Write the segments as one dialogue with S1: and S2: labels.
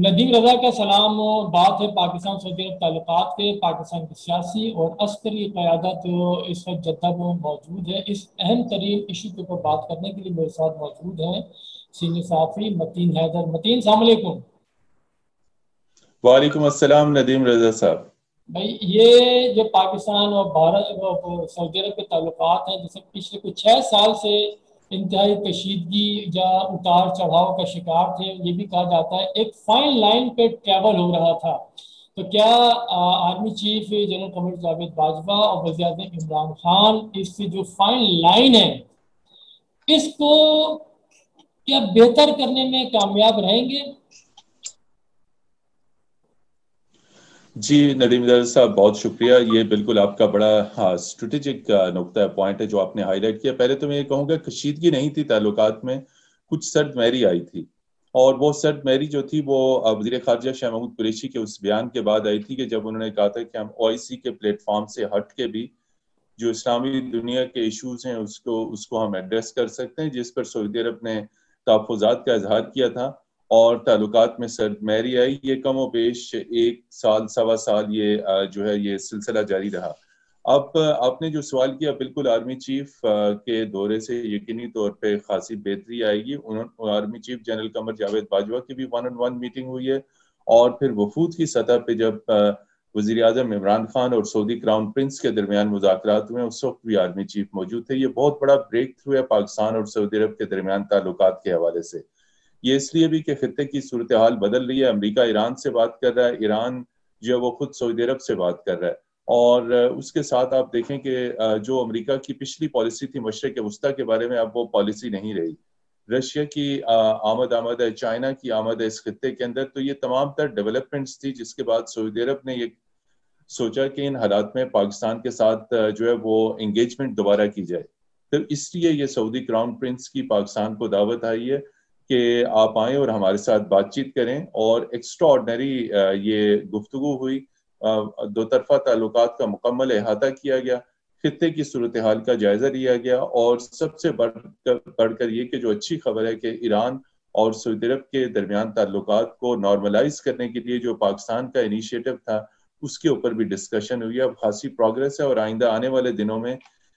S1: ندیم رضا کا سلام. بات ہے پاکستان سعودی عرب تعلقات کے. پاکستان کی سیاسی اور عسکری قیادت اس وقت جدہ میں موجود ہے. اس اہم ترین ایشو کے اوپر بات کرنے کے لیے میرے ساتھ موجود ہیں سینئر صحافی متین حیدر. متین السلام علیکم.
S2: وعلیکم السلام ندیم رضا صاحب.
S1: بھائی یہ جو پاکستان اور بھارت سعودی عرب کے تعلقات ہیں جیسے پچھلے کچھ 6 سال سے انتہائی کشیدگی یا اتار چڑھاؤ کا شکار تھے. یہ بھی کہا جاتا ہے ایک فائن لائن پہ ٹریول ہو رہا تھا. تو کیا army chief general Qamar Javed Bajwa اور وزیر اعظم عمران خان اس جو فائن لائن ہے اس کو کیا بہتر کرنے میں کامیاب رہیں گے؟
S2: جی ندیم رضا صاحب بہت شکریہ. یہ بالکل آپ کا بڑا اسٹریٹجک نقطہ پوائنٹ ہے جو آپ نے ہائی لائٹ کیا. پہلے تو میں یہ کہوں گا کشیدگی نہیں تھی تعلقات میں, کچھ سرد مہری آئی تھی, اور وہ سرد مہری جو تھی وہ وزیر خارجہ شاہ محمود قریشی کے اس بیان کے بعد آئی تھی کہ جب انہوں نے کہا تھا کہ ہم OIC کے پلیٹ فارم سے ہٹ کے بھی جو اسلامی دنیا کے ایشوز ہیں اس کو ہم ایڈریس کر سکتے ہیں, جس پر سعودی عرب نے تحفظات کا اظہار کیا تھا اور تعلقات میں سرد مہری آئی. یہ کم و بیش 1 سال سوا سال یہ جو ہے یہ سلسلہ جاری رہا. اب آپ نے جو سوال کیا بالکل آرمی چیف کے دورے سے یقینی طور پہ خاصی بہتری آئے گی. Army chief general Qamar Javed Bajwa کی بھی 1-on-1 میٹنگ ہوئی ہے, اور پھر وفود کی سطح پہ جب وزیر اعظم عمران خان اور سعودی کراؤن پرنس کے درمیان مذاکرات ہوئے اس وقت بھی آرمی چیف موجود تھے. یہ بہت بڑا بریک تھرو ہے پاکستان اور سعودی عرب کے درمیان تعلقات کے حوالے سے. یہ اس لیے بھی کہ خطے کی صورتحال بدل رہی ہے. امریکہ ایران سے بات کر رہا ہے, ایران جو ہے وہ خود سعودی عرب سے بات کر رہا ہے, اور اس کے ساتھ آپ دیکھیں کہ جو امریکہ کی پچھلی پالیسی تھی مشرق وسطیٰ کے بارے میں اب وہ پالیسی نہیں رہی. رشیا کی آمد ہے, چائنا کی آمد ہے اس خطے کے اندر. تو یہ تمام تر ڈیولپمنٹس تھی جس کے بعد سعودی عرب نے یہ سوچا کہ ان حالات میں پاکستان کے ساتھ جو ہے وہ انگیجمنٹ دوبارہ کی جائے. تو اس لیے یہ سعودی کراؤن پرنس کی پاکستان کو دعوت آئی ہے کہ آپ آئیں اور ہمارے ساتھ بات چیت کریں, اور ایکسٹرا آرڈنری یہ گفتگو ہوئی. 2 طرفہ تعلقات کا مکمل احاطہ کیا گیا, خطے کی صورتحال کا جائزہ لیا گیا, اور سب سے بڑھ کر یہ کہ جو اچھی خبر ہے کہ ایران اور سعودی عرب کے درمیان تعلقات کو نارملائز کرنے کے لیے جو پاکستان کا انیشیٹو تھا اس کے اوپر بھی ڈسکشن ہوئی. اب خاصی پروگریس ہے, اور آئندہ آنے والے دنوں میں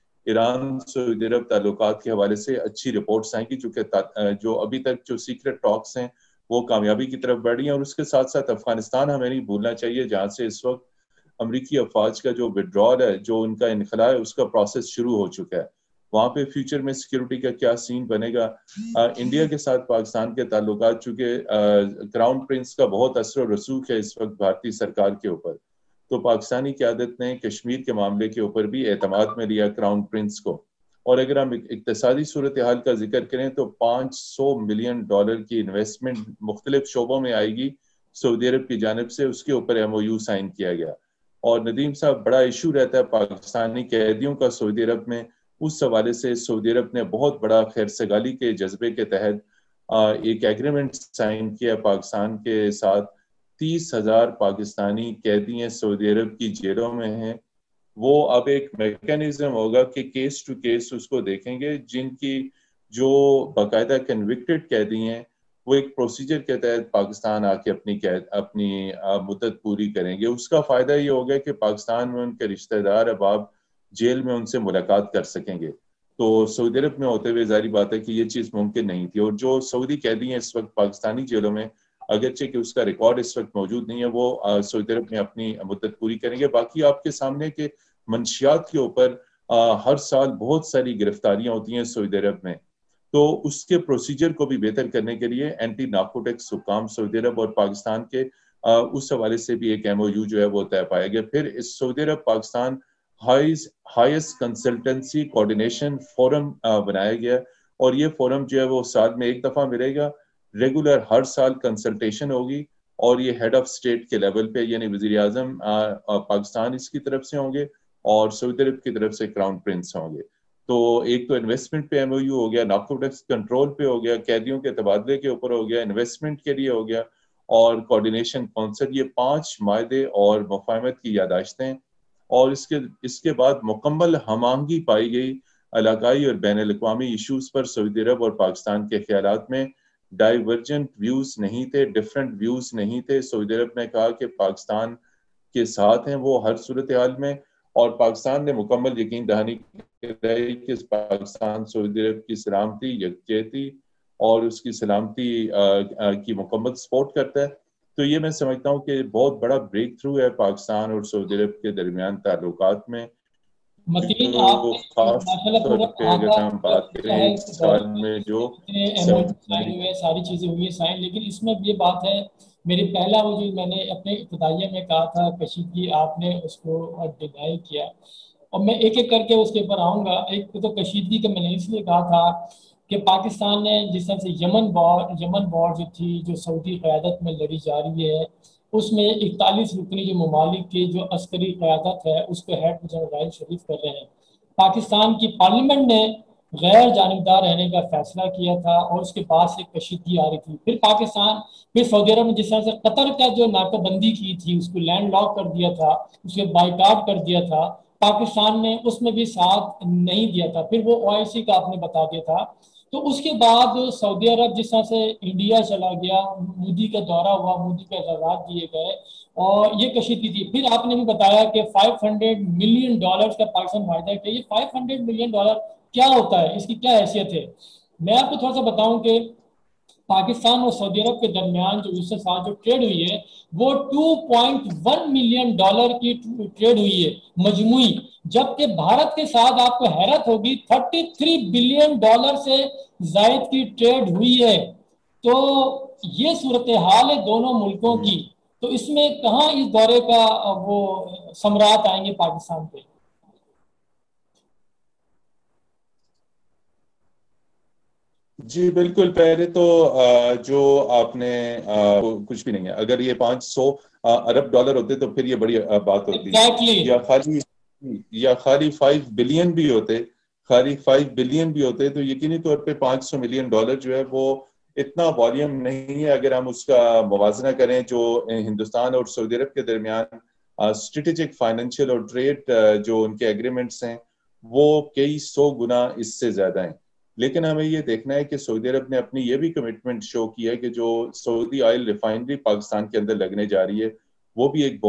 S2: ایران سعودی عرب تعلقات کے حوالے سے اچھی رپورٹس آئیں گی, چونکہ جو ابھی تک جو سیکرٹ ٹاکس ہیں وہ کامیابی کی طرف بڑھ رہی ہیں. اور اس کے ساتھ ساتھ افغانستان ہمیں نہیں بھولنا چاہیے جہاں سے اس وقت امریکی افواج کا جو وڈرال ہے, جو ان کا انخلاء ہے, اس کا پروسیس شروع ہو چکا ہے. وہاں پہ فیوچر میں سیکیورٹی کا کیا سین بنے گا. انڈیا کے ساتھ پاکستان کے تعلقات, چونکہ کراؤن پرنس کا بہت اثر و رسوخ ہے اس وقت بھارتی سرکار کے اوپر, تو پاکستانی قیادت نے کشمیر کے معاملے کے اوپر بھی اعتماد میں لیا کراؤن پرنس کو. اور اگر ہم اقتصادی صورتحال کا ذکر کریں تو $500 ملین کی انویسٹمنٹ مختلف شعبوں میں آئے گی سعودی عرب کی جانب سے. اس کے اوپر MOU سائن کیا گیا. اور ندیم صاحب بڑا ایشو رہتا ہے پاکستانی قیدیوں کا سعودی عرب میں, اس حوالے سے سعودی عرب نے بہت بڑا خیر سگالی کے جذبے کے تحت ایک ایگریمنٹ سائن کیا پاکستان کے ساتھ. 30,000 پاکستانی قیدی ہیں سعودی عرب کی جیلوں میں ہیں. وہ اب ایک میکینزم ہوگا کہ کیس ٹو کیس اس کو دیکھیں گے. جن کی جو باقاعدہ کنوکٹڈ قیدی ہیں وہ ایک پروسیجر کے تحت پاکستان آ کے اپنی مدت پوری کریں گے. اس کا فائدہ یہ ہوگا کہ پاکستان میں ان کے رشتہ دار احباب جیل میں ان سے ملاقات کر سکیں گے. تو سعودی عرب میں ہوتے ہوئے ظاہری بات ہے کہ یہ چیز ممکن نہیں تھی. اور جو سعودی قیدی ہیں اس وقت پاکستانی جیلوں میں, اگرچہ کہ اس کا ریکارڈ اس وقت موجود نہیں ہے, وہ سعودی عرب میں اپنی مدت پوری کریں گے. باقی آپ کے سامنے کے منشیات کے اوپر ہر سال بہت ساری گرفتاریاں ہوتی ہیں سعودی عرب میں, تو اس کے پروسیجر کو بھی بہتر کرنے کے لیے اینٹی نارکوٹکس حکام سعودی عرب اور پاکستان کے اس حوالے سے بھی ایک MOU جو ہے وہ طے پایا گیا. پھر اس سعودی عرب Pakistan highest consultancy coordination forum بنایا گیا, اور یہ فورم جو ہے وہ سال میں 1 دفعہ ملے گا. ریگولر ہر سال کنسلٹیشن ہوگی, اور یہ ہیڈ آف اسٹیٹ کے لیول پہ یعنی وزیر اعظم پاکستان اس کی طرف سے ہوں گے اور سعودی عرب کی طرف سے کراؤن پرنس ہوں گے. تو ایک تو انویسٹمنٹ پہ MOU ہو گیا, نارکوٹکس کنٹرول پہ ہو گیا, قیدیوں کے تبادلے کے اوپر ہو گیا, انویسٹمنٹ کے لیے ہو گیا, اور کوارڈینیشن کونسل. یہ 5 معاہدے اور مفاہمت کی یادداشتیں, اور اس کے بعد مکمل ہم آہنگی پائی گئی علاقائی اور بین الاقوامی ایشوز پر سعودی عرب اور پاکستان کے خیالات میں. ڈائیورجنٹ ویوز نہیں تھے، ڈفرینٹ ویوز نہیں تھے. سعودی عرب نے کہا کہ پاکستان کے ساتھ ہیں وہ ہر صورتحال میں، اور پاکستان نے مکمل یقین دہانی کہ پاکستان سعودی عرب کی سلامتی، یکجہتی اور اس کی سلامتی کی مکمل سپورٹ کرتا ہے. تو یہ میں سمجھتا ہوں کہ بہت بڑا بریک تھرو ہے پاکستان اور سعودی عرب کے درمیان تعلقات میں،
S1: متین آپ
S2: جو
S1: نے
S2: خاص
S1: ماشاءاللہ
S2: طور
S1: پورا
S2: پہ اگر ہم
S1: احاطہ
S2: بات کریں
S1: کیا ہے
S2: ایک
S1: اس دور
S2: سال
S1: میں،
S2: میں جو
S1: اتنے ایموجی سائن ہوئے، ساری چیزیں ہوئی ہیں سائن، لیکن اس میں یہ بات ہے، میری پہلا وہ جو میں نے اپنے ابتدائیہ میں کہا تھا کشیدگی، آپ نے اس کو ڈینائی کیا، اور میں ایک ایک کر کے اس کے اوپر آؤں گا. ایک تو کشیدگی کا میں نے اس لیے کہا تھا کہ پاکستان نے جس طرح سے یمن وار جو تھی، جو سعودی قیادت میں لڑی جا رہی ہے، اس میں 41 رکنی جو ممالک کی جو عسکری قیادت ہے اس کے ہیڈ جنرل راحیل شریف کر رہے ہیں. پاکستان کی پارلیمنٹ نے غیر جانبدار رہنے کا فیصلہ کیا تھا، اور اس کے بعد سے کشیدگی آ رہی تھی. پھر سعودی عرب نے جس طرح سے قطر کا جو ناکہ بندی کی تھی، اس کو لینڈ لاک کر دیا تھا، اس کے بائیکاٹ کر دیا تھا، پاکستان نے اس میں بھی ساتھ نہیں دیا تھا. پھر وہ OIC کا آپ نے بتا دیا تھا. تو اس کے بعد سعودی عرب جس طرح سے انڈیا چلا گیا، مودی کا دورہ ہوا، مودی کے اعزازات دیے گئے، اور یہ کشیدگی تھی. پھر آپ نے بھی بتایا کہ $500 ملین کا پاکستان معاہدہ ہے. کہ یہ $500 ملین کیا ہوتا ہے، اس کی کیا حیثیت ہے؟ میں آپ کو تھوڑا سا بتاؤں کہ پاکستان اور سعودی عرب کے درمیان جو اس کے ساتھ جو ٹریڈ ہوئی ہے وہ $2.1 ملین کی ٹریڈ ہوئی ہے مجموعی، جبکہ بھارت کے ساتھ آپ کو حیرت ہوگی $33 بلین سے زائد کی ٹریڈ ہوئی ہے. تو یہ صورتحال ہے دونوں ملکوں کی. تو اس میں کہاں اس دورے کا وہ ثمرات آئیں گے پاکستان پہ؟
S2: جی بالکل. پہلے تو جو آپ نے کچھ بھی نہیں ہے، اگر یہ $500 ارب ہوتے تو پھر یہ بڑی بات ہوتی، یا خالی 5 بلین بھی ہوتے، تو یقینی طور پہ $500 ملین جو ہے وہ اتنا والیوم نہیں ہے. اگر ہم اس کا موازنہ کریں جو ہندوستان اور سعودی عرب کے درمیان اسٹریٹجک فائنینشیل اور ٹریڈ جو ان کے ایگریمنٹس ہیں وہ کئی 100 گنا اس سے زیادہ ہیں. لیکن ہمیں یہ دیکھنا ہے کہ سعودی عرب نے اپنی یہ بھی کمٹمنٹ شو کی ہے کہ جو سعودی آئل ریفائنری پاکستان کے اندر لگنے جا رہی ہے وہ بھی ایک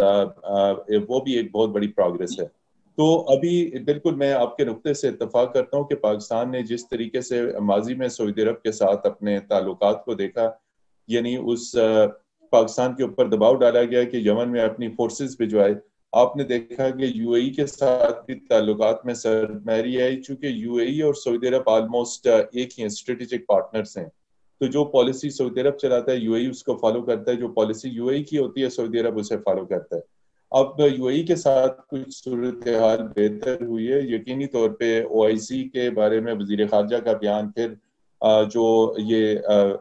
S2: بہت بڑی پروگرس ہے. تو ابھی بالکل میں آپ کے نقطے سے اتفاق کرتا ہوں کہ پاکستان نے جس طریقے سے ماضی میں سعودی عرب کے ساتھ اپنے تعلقات کو دیکھا، یعنی اس پاکستان کے اوپر دباؤ ڈالا گیا کہ یمن میں اپنی فورسز بھجوائے. آپ نے دیکھا کہ UAE کے ساتھ بھی تعلقات میں سرمایری آئی، چونکہ UAE اور سعودی عرب آلموسٹ ایک ہی اسٹریٹجک پارٹنرز ہیں. تو جو پالیسی سعودی عرب چلاتا ہے UAE اس کو فالو کرتا ہے، جو پالیسی UAE کی ہوتی ہے سعودی عرب اسے فالو کرتا ہے. اب UAE کے ساتھ کچھ صورتحال بہتر ہوئی ہے یقینی طور پہ. OIC کے بارے میں وزیر خارجہ کا بیان، پھر جو یہ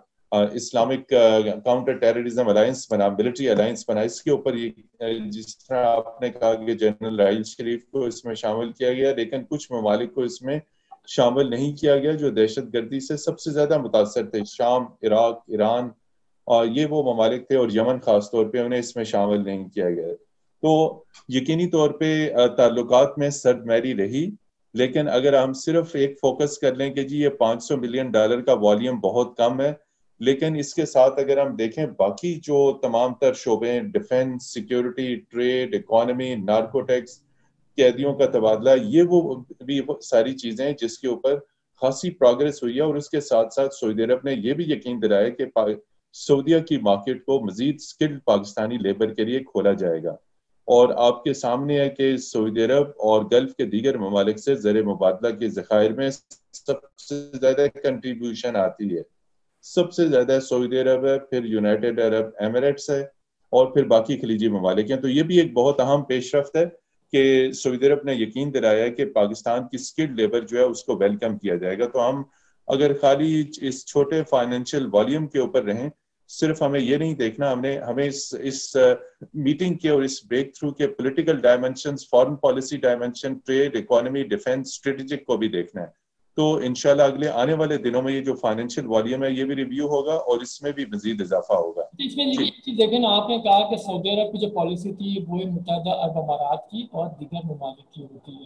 S2: اسلامک کاؤنٹر ٹیررزم الائنس بنا، ملٹری الائنس بنا، اس کے اوپر جس طرح آپ نے کہا کہ جنرل راحیل شریف کو اس میں شامل کیا گیا، لیکن کچھ ممالک کو اس میں شامل نہیں کیا گیا جو دہشت گردی سے سب سے زیادہ متاثر تھے. شام، عراق، ایران، اور یہ وہ ممالک تھے، اور یمن خاص طور پہ انہیں اس میں شامل نہیں کیا گیا. تو یقینی طور پہ تعلقات میں سرد میری رہی. لیکن اگر ہم صرف ایک فوکس کر لیں کہ جی یہ $500 ملین کا والیوم بہت کم ہے، لیکن اس کے ساتھ اگر ہم دیکھیں باقی جو تمام تر شعبے، defence, security, trade, economy, narcotics, قیدیوں کا تبادلہ، یہ وہ بھی ساری چیزیں جس کے اوپر خاصی پروگرس ہوئی ہے. اور اس کے ساتھ ساتھ سعودی عرب نے یہ بھی یقین دلایا کہ سعودیہ کی مارکیٹ کو مزید سکلڈ پاکستانی لیبر کے لیے کھولا جائے گا. اور آپ کے سامنے ہے کہ سعودی عرب اور گلف کے دیگر ممالک سے زر مبادلہ کے ذخائر میں سب سے زیادہ کنٹریبیوشن آتی ہے. سب سے زیادہ سعودی عرب ہے، پھر یونائٹڈ عرب ایمریٹس ہے، اور پھر باقی خلیجی ممالک ہیں. تو یہ بھی ایک بہت اہم پیش رفت ہے کہ سعودی عرب نے یقین دلایا کہ پاکستان کی سکلڈ لیبر جو ہے اس کو ویلکم کیا جائے گا. تو ہم اگر خالی اس چھوٹے فائنینشیل والیوم کے اوپر رہیں، صرف ہمیں یہ نہیں دیکھنا، ہمیں اس میٹنگ کے اور اس بریک تھرو کے political dimensions, foreign policy dimension, trade, economy, defence, strategic کو بھی دیکھنا ہے. تو انشاءاللہ اگلے آنے والے دنوں میں یہ جو فائنینشیل والیوم ہے یہ بھی ریویو ہوگا اور اس میں بھی مزید اضافہ ہوگا.
S1: اس میں ایک چیز دیکھیں نا، آپ نے کہا کہ سعودی عرب کی جو پالیسی تھی وہ متحدہ عرب امارات کی اور دیگر ممالک کی ہوتی ہے.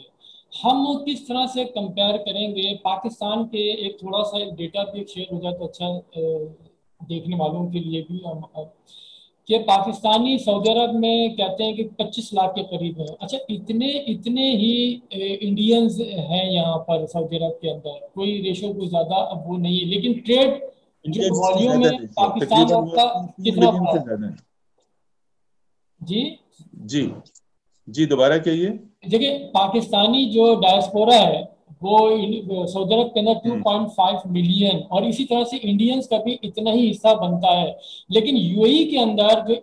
S1: ہم کس طرح سے کمپیئر کریں گے پاکستان کے، ایک تھوڑا سا ڈیٹا بھی شیئر ہو جائے تو اچھا دیکھنے والوں کے لیے بھی، کہ پاکستانی سعودی عرب میں کہتے ہیں کہ 25 لاکھ کے قریب ہیں. اچھا اتنے ہی انڈینز ہیں یہاں پر سعودی عرب کے اندر، کوئی ریشو کوئی زیادہ اب وہ نہیں ہے، لیکن ٹریڈ جو
S2: انڈین سے
S1: والیوم
S2: زیادہ
S1: ہے
S2: ریشو
S1: پاکستان
S2: تقریباً
S1: اور
S2: وہ
S1: کا
S2: 3
S1: کتنا
S2: ملین
S1: بڑا
S2: سے
S1: ہے؟
S2: زیادہ ہے.
S1: جی
S2: جی جی دوبارہ کہیے.
S1: دیکھیے پاکستانی جو ڈائسپورا ہے وہ سعودی عرب کے اندر 2.5 ملین، اور اسی طرح سے انڈینز کا بھی اتنا ہی حصہ بنتا ہے. لیکن یو اے ای کے اندر جو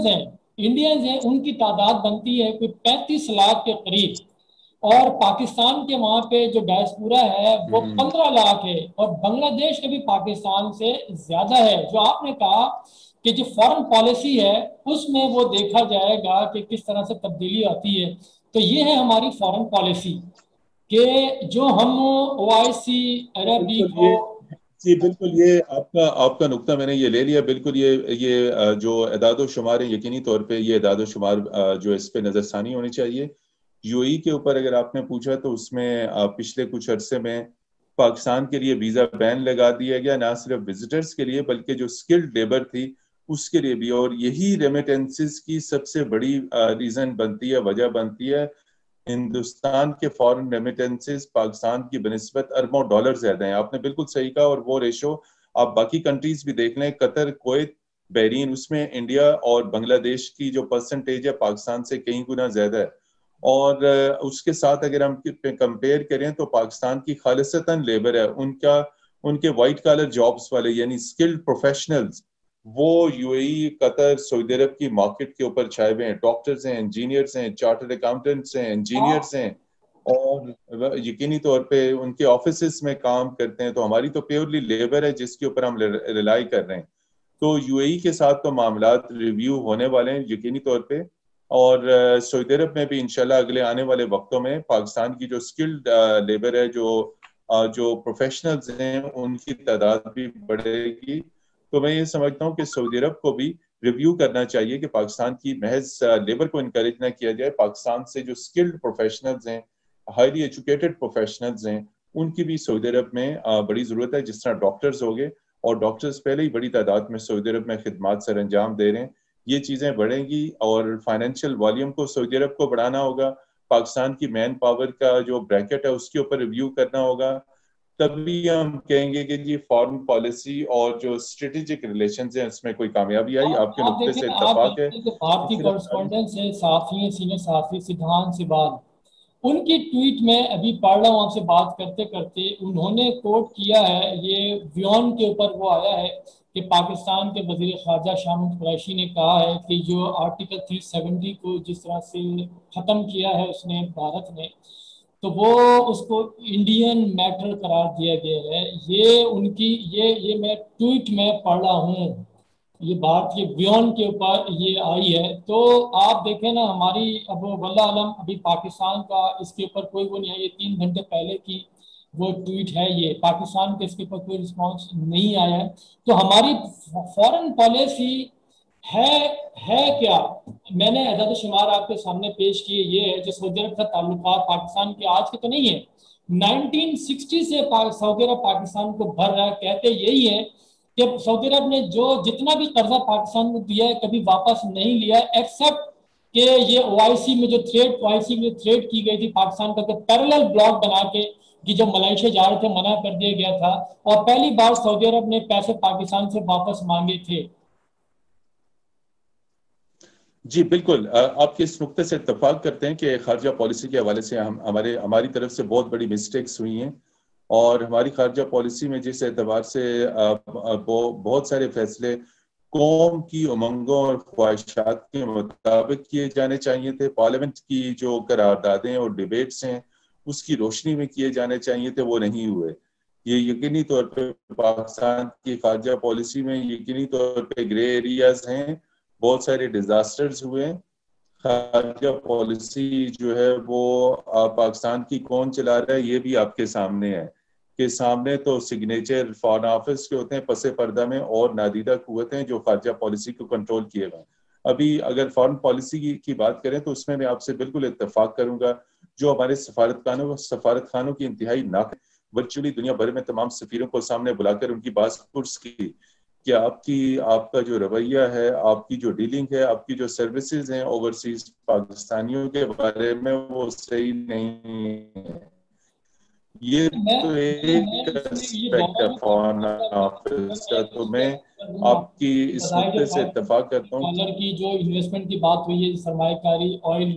S1: انڈینز ہیں ان کی تعداد بنتی ہے کوئی 35 لاکھ کے قریب، اور پاکستان کے وہاں پہ جو ڈائسپورا ہے وہ 15 لاکھ ہے، اور بنگلہ دیش کا بھی پاکستان سے زیادہ ہے. جو آپ نے کہا کہ جو فارن پالیسی ہے اس میں وہ دیکھا جائے گا کہ کس طرح سے تبدیلی آتی ہے. تو یہ ہے ہماری فارن پالیسی کہ جو ہم OIC عرب لیگ
S2: بالکل
S1: ہو.
S2: جی بالکل یہ آپ کا نقطہ میں نے یہ لے لیا. بالکل یہ جو اعداد و شمار ہیں یقینی طور پہ یہ اعداد و شمار جو اس پہ نظر ثانی ہونی چاہیے. یو ای کے اوپر اگر آپ نے پوچھا تو اس میں پچھلے کچھ عرصے میں پاکستان کے لیے ویزا بین لگا دیا گیا، نہ صرف وزٹرز کے لیے بلکہ جو اسکلڈ لیبر تھی اس کے لیے بھی. اور یہی ریمیٹنسز کی سب سے بڑی ریزن بنتی ہے، وجہ بنتی ہے. ہندوستان کے فارن ریمیٹنسز پاکستان کی بنسبت اربوں ڈالر زیادہ ہیں. آپ نے بالکل صحیح کہا، اور وہ ریشو آپ باقی کنٹریز بھی دیکھ لیں، قطر، کویت، بحرین، اس میں انڈیا اور بنگلہ دیش کی جو پرسنٹیج ہے پاکستان سے کئی گنا زیادہ ہے. اور اس کے ساتھ اگر ہم کمپیئر کریں تو پاکستان کی خالصتاً لیبر ہے، ان کے وائٹ کالر جابز والے یعنی اسکلڈ پروفیشنلز وہ یو اے ای، قطر، سعودی عرب کی مارکیٹ کے اوپر چھائے ہوئے ہیں. ڈاکٹرز ہیں، انجینئرز ہیں، چارٹرڈ اکاؤنٹنٹس ہیں، انجینئرز ہیں، اور یقینی طور پہ ان کے آفیسز میں کام کرتے ہیں. تو ہماری تو پیورلی لیبر ہے جس کے اوپر ہم ریلائی کر رہے ہیں. تو یو اے ای کے ساتھ تو معاملات ریویو ہونے والے ہیں یقینی طور پہ. اور سعودی عرب میں بھی انشاءاللہ اگلے آنے والے وقتوں میں پاکستان کی جو اسکلڈ لیبر ہے، جو پروفیشنلز ہیں، ان کی تعداد بھی بڑھے گی. تو میں یہ سمجھتا ہوں کہ سعودی عرب کو بھی ریویو کرنا چاہیے کہ پاکستان کی محض لیبر کو انکریج نہ کیا جائے، پاکستان سے جو اسکلڈ پروفیشنلز ہیں، ہائیلی ایجوکیٹڈ پروفیشنلز ہیں، ان کی بھی سعودی عرب میں بڑی ضرورت ہے. جس طرح ڈاکٹرز ہو گئے، اور ڈاکٹرز پہلے ہی بڑی تعداد میں سعودی عرب میں خدمات سر انجام دے رہے ہیں، یہ چیزیں بڑھیں گی. اور فائنینشیل والیوم کو سعودی عرب کو بڑھانا ہوگا، پاکستان کی مین پاور کا جو بریکٹ ہے اس کے اوپر ریویو کرنا ہوگا. تبھی ہم کہیں گے کہ جی فارن پالیسی اور جو اسٹریٹجک ریلیشنز ہیں اس میں کوئی کامیابی آئی. آپ کے نقطے
S1: دیکھیں
S2: سے
S1: نا، آپ
S2: اتفاق ہے.
S1: دیکھیں کہ بھارتی کورسپونڈنٹس ہیں، صحافی ہیں، سینئر صحافی سدھانت سبال، ان کی ٹویٹ میں ابھی پڑھ رہا ہوں آپ سے بات کرتے کرتے، انہوں نے کوٹ کیا ہے، یہ ویون کے اوپر وہ آیا ہے کہ پاکستان کے وزیر خارجہ شاہ محمود قریشی نے کہا ہے کہ جو آرٹیکل 370 کو جس طرح سے ختم کیا ہے اس نے بھارت نے، تو وہ اس کو انڈین میٹر قرار دیا گیا ہے. یہ ان کی یہ میں ٹویٹ میں پڑھ رہا ہوں، یہ بات یہ بیون کے اوپر یہ آئی ہے. تو آپ دیکھیں نا، ہماری اب واللہ علم ابھی پاکستان کا اس کے اوپر کوئی وہ نہیں ہے. یہ 3 گھنٹے پہلے کی وہ ٹویٹ ہے، یہ پاکستان کے اس کے اوپر کوئی رسپانس نہیں آیا ہے. تو ہماری فارن پالیسی ہے کیا؟ میں نے عدد و شمار آپ کے سامنے پیش کیے. یہ ہے جو سعودی عرب کا تعلقات پاکستان کے آج کے تو نہیں ہے، 1960 سے سعودی عرب پاکستان کو بھر رہا ہے. کہتے یہی ہے کہ سعودی عرب نے جو جتنا بھی قرضہ پاکستان کو دیا ہے کبھی واپس نہیں لیا، ایکسپٹ کہ یہ OIC میں جو تھریٹ کی گئی تھی پاکستان کا، پیرلل بلاک بنا کے کہ جو ملائیشیا جا رہے تھے منع کر دیا گیا تھا، اور پہلی بار سعودی عرب نے پیسے پاکستان سے واپس مانگے تھے.
S2: جی بالکل، آپ کے اس نقطے سے اتفاق کرتے ہیں کہ خارجہ پالیسی کے حوالے سے ہماری طرف سے بہت بڑی مسٹیکس ہوئی ہیں. اور ہماری خارجہ پالیسی میں جس اعتبار سے بہت سارے فیصلے قوم کی امنگوں اور خواہشات کے مطابق کیے جانے چاہیے تھے، پارلیمنٹ کی جو قراردادیں اور ڈیبیٹس ہیں اس کی روشنی میں کیے جانے چاہیے تھے، وہ نہیں ہوئے. یہ یقینی طور پہ پاکستان کی خارجہ پالیسی میں یقینی طور پہ گرے ایریاز ہیں، بہت سارے ڈیزاسٹرز ہوئے ہیں. خارجہ پالیسی جو ہے وہ پاکستان کی کون چلا رہا ہے یہ بھی آپ کے سامنے ہے، کہ سامنے تو سگنیچر فارن آفس کے ہوتے ہیں پس پردہ میں، اور نادیدہ قوتیں جو خارجہ پالیسی کو کنٹرول کیے ہوئے ہیں. ابھی اگر فارن پالیسی کی بات کریں تو اس میں آپ سے بالکل اتفاق کروں گا. جو ہمارے سفارت خانوں کی انتہائی ورچولی دنیا بھر میں تمام سفیروں کو سامنے بلا کر ان کی بات پرس کی کہ آپ کا جو رویہ ہے، آپ کی جو ڈیلنگ ہے، آپ کی جو سروسز ہیں اوورسیز پاکستانیوں کے بارے میں، وہ صحیح نہیں ہے. یہ تو ایک اسپیکٹ ہے فارن آفس کا. تو میں آپ کی اس نقطے سے اتفاق کرتا ہوں.
S1: ڈالر کی جو انویسٹمنٹ کی بات ہوئی ہے، سرمایہ کاری، آئل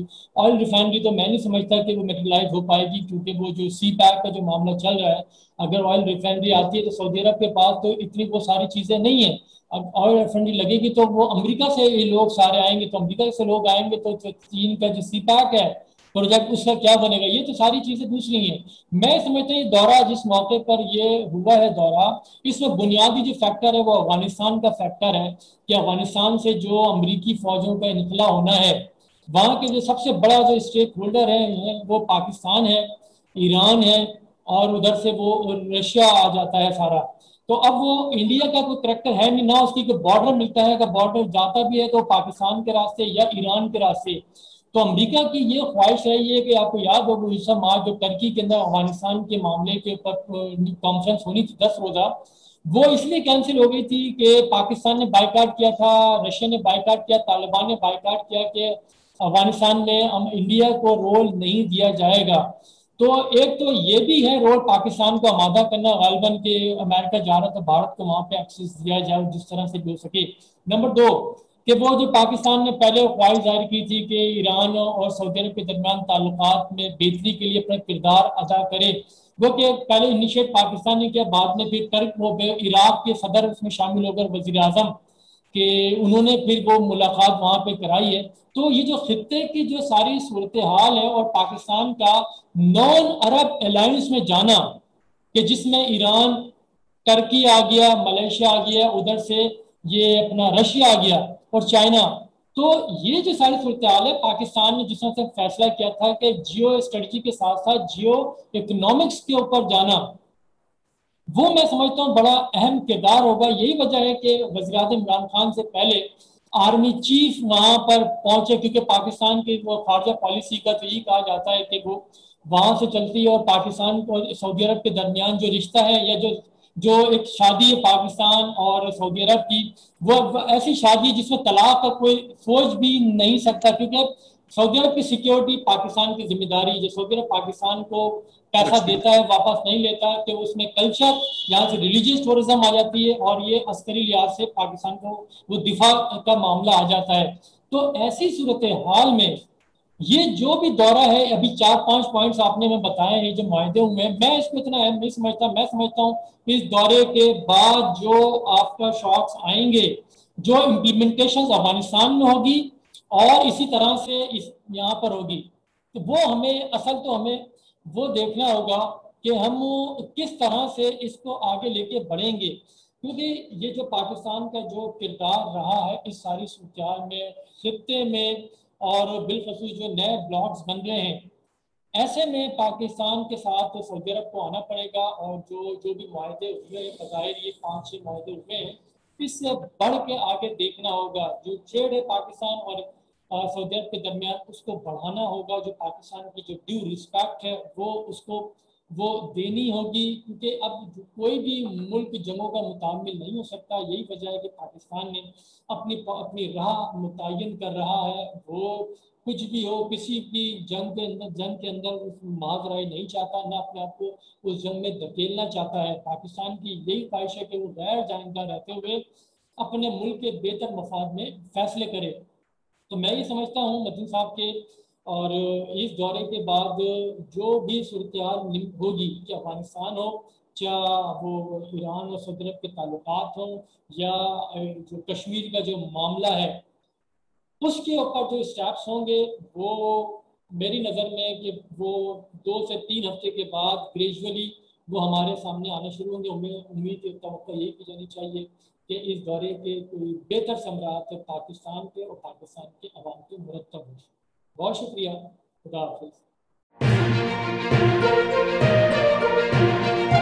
S1: ریفائنری تو میں نہیں سمجھتا کہ وہ میٹیریلائز ہو پائے گی، کیونکہ وہ جو سی پیک کا جو معاملہ چل رہا ہے، اگر آئل ریفائنری آتی ہے تو سعودی عرب کے پاس تو اتنی وہ ساری چیزیں نہیں ہیں. اب آئل ریفائنری لگے گی تو وہ امریکہ سے لوگ سارے آئیں گے، تو امریکہ سے لوگ آئیں گے تو چین کا جو سی پیک ہے پروجیکٹ، اس کا کیا بنے گا؟ یہ تو ساری چیزیں دوسری ہیں. میں سمجھتا ہوں یہ دورہ جس موقع پر یہ ہوا ہے دورہ، اس میں بنیادی جو فیکٹر ہے وہ افغانستان کا فیکٹر ہے کہ افغانستان سے جو امریکی فوجوں کا انخلا ہونا ہے، وہاں کے جو سب سے بڑا جو اسٹیک ہولڈر ہے وہ پاکستان ہے، ایران ہے، اور ادھر سے وہ رشیا آ جاتا ہے سارا. تو اب وہ انڈیا کا کوئی کریکٹر ہے نہیں، نہ اس کی کوئی بارڈر ملتا ہے. اگر بارڈر جاتا بھی ہے تو پاکستان کے راستے یا ایران کے راستے. تو امریکہ کی یہ خواہش رہی ہے کہ آپ کو یاد ہوگا اس آج جو ترکی کے اندر افغانستان کے معاملے کے اوپر کانفرنس ہونی تھی 10 روزہ، وہ اس لیے کینسل ہو گئی تھی کہ پاکستان نے بائیکاٹ کیا تھا، رشیا نے بائیکاٹ کیا، طالبان نے بائیکاٹ کیا کہ افغانستان میں انڈیا کو رول نہیں دیا جائے گا. تو ایک تو یہ بھی ہے رول پاکستان کو آمادہ کرنا، غالباً کہ امریکہ جا رہا تھا بھارت کو وہاں پہ ایکسس دیا جائے جس طرح سے بھی ہو سکے. نمبر 2 کہ وہ جو پاکستان نے پہلے خواہش ظاہر کی تھی کہ ایران اور سعودی عرب کے درمیان تعلقات میں بہتری کے لیے اپنا کردار ادا کرے، وہ کہ پہلے انیشیٹ پاکستان نے کیا، بعد میں پھر عراق کے صدر اس میں شامل ہو کر وزیر اعظم کہ انہوں نے پھر وہ ملاقات وہاں پہ کرائی ہے. تو یہ جو خطے کی جو ساری صورتحال ہے اور پاکستان کا نان عرب الائنس میں جانا کہ جس میں ایران، ترکی آ گیا، ملیشیا آ گیا، ادھر سے یہ اپنا رشیا آ گیا اور چائنا. تو یہ جو ساری صورتحال ہے، پاکستان نے جس طرح سے فیصلہ کیا تھا کہ جیو اسٹریٹجی کے ساتھ ساتھ جیو اکنامکس کے اوپر جانا، وہ میں سمجھتا ہوں بڑا اہم کردار ہوگا. یہی وجہ ہے کہ وزیر اعظم عمران خان سے پہلے آرمی چیف وہاں پر پہنچے، کیونکہ پاکستان کی خارجہ پالیسی کا تو یہ کہا جاتا ہے کہ وہ وہاں سے چلتی ہے، اور پاکستان اور سعودی عرب کے درمیان جو رشتہ ہے یا جو ایک شادی ہے پاکستان اور سعودی عرب کی، وہ ایسی شادی جس میں طلاق کا کوئی سوچ بھی نہیں سکتا، کیونکہ سعودی عرب کی سیکیورٹی پاکستان کی ذمہ داری. جو سعودی عرب پاکستان کو پیسہ دیتا ہے واپس نہیں لیتا، کہ اس میں کلچر یہاں سے ریلیجیس ٹورزم آ جاتی ہے، اور یہ عسکری لحاظ سے پاکستان کو وہ دفاع کا معاملہ آ جاتا ہے. تو ایسی صورتحال میں یہ جو بھی دورہ ہے، ابھی 4-5 پوائنٹس آپ نے میں بتائے ہیں جو معاہدے ہوئے ہیں، میں اس کو اتنا اہم نہیں سمجھتا. میں سمجھتا ہوں کہ اس دورے کے بعد جو آفٹر شاکس آئیں گے، جو امپلیمنٹیشن افغانستان میں ہوگی اور اسی طرح سے یہاں پر ہوگی، تو وہ ہمیں وہ دیکھنا ہوگا کہ ہم کس طرح سے اس کو آگے لے کے بڑھیں گے. کیونکہ یہ جو پاکستان کا جو کردار رہا ہے اس ساری صورتحال میں، خطے میں، اور بالخصوص جو نئے بلاکس بن رہے ہیں، ایسے میں پاکستان کے ساتھ سعودی عرب کو آنا پڑے گا. اور جو بھی معاہدے ہوئے ہیں، بظاہر یہ 5-6 معاہدے ہوئے ہیں، اس سے بڑھ کے آگے دیکھنا ہوگا. جو ٹریڈ ہے پاکستان اور سعودی عرب کے درمیان، اس کو بڑھانا ہوگا. جو پاکستان کی جو ڈیو ریسپیکٹ ہے اس کو دینی ہوگی، کیونکہ اب کوئی بھی ملک جنگوں کا متعامل نہیں ہو سکتا. یہی وجہ ہے کہ پاکستان نے اپنی راہ متعین کر رہا ہے. وہ کچھ بھی ہو، کسی بھی جنگ کے اندر محاذ رائے نہیں چاہتا، نہ اپنے آپ کو اس جنگ میں دھکیلنا چاہتا ہے. پاکستان کی یہی خواہش ہے کہ وہ غیر جانبدار رہتے ہوئے اپنے ملک کے بہتر مفاد میں فیصلے کرے. تو میں یہ سمجھتا ہوں مدین صاحب کے، اور اس دورے کے بعد جو بھی صورتحال ہوگی، کہ افغانستان ہو، چاہے وہ ایران اور سعودی عرب کے تعلقات ہوں، یا جو کشمیر کا جو معاملہ ہے، اس کے اوپر جو اسٹیپس ہوں گے، وہ میری نظر میں کہ وہ 2 سے 3 ہفتے کے بعد گریجولی وہ ہمارے سامنے آنا شروع ہوں گے. امید توقع یہ کی جانی چاہیے کہ اس دورے کے کوئی بہتر ثمرات پاکستان کے اور پاکستان کے عوام کے مرتب ہوں. بہت شکریہ. خدا حافظ.